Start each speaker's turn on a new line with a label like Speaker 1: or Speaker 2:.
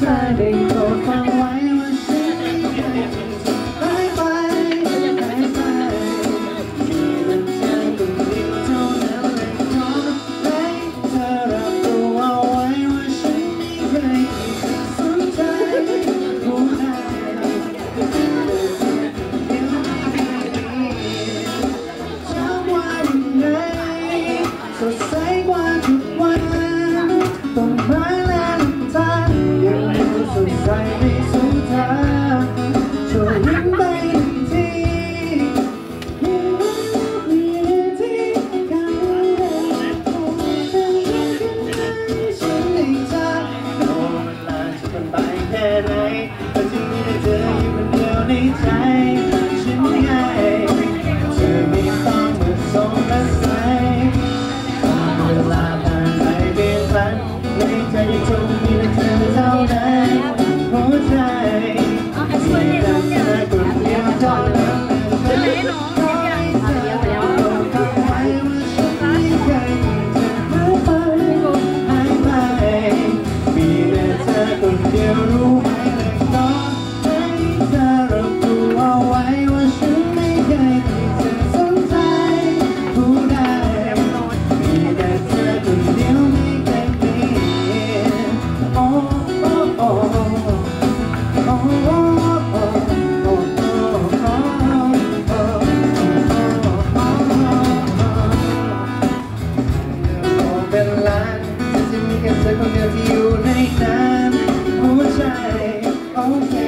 Speaker 1: อได้โปรดฟังไว้ว่าฉันไม่เคยหายไปมีแต่เธอคนเดียวเท่านั้นและขอให้เธอรับรู้เอาไว้ว่าฉันไม่เคยสนใจผู้ใดสดใสกว่าทุกวันต้นไม้และลมทางยังดูสดใสไม่สู้เธอช่วยยิ้มไปหนึ่งทียิ้มไปหนึ่งทีกันเลยโอ้ฉันรักกันได้ฉันได้เธอโอ้มันนานจะเป็นไปแค่ไหนแต่ที่มีแต่เธออยู่คนเดียวในใจฉันไงเธอไม่ต้องมาส่งมาใส่เวลาผ่านไปเปลี่ยนแปลงในใจยังคงมีแต่เธอเท่านั้นหัวใจมีแต่เธอคนเดียวเท่านั้นจะไม่ร้องให้เธอรู้เอาไว้ว่าฉันไม่เคยมีเธอหายไปมีแต่เธอคนเดียวรู้ไหมและขอให้เธอรับรู้เอาไว้ว่าฉันไม่เคยมีเธอสนใจผู้ใดมีแต่เธอคนเดียวไม่เคยเปลี่ยนโอ้โอ้โอ้โอ้โอ้โอ้โอ้เป็นล้านจะมีแค่เธอคนเดียวที่อยู่ในนั้นหัวใจโอเค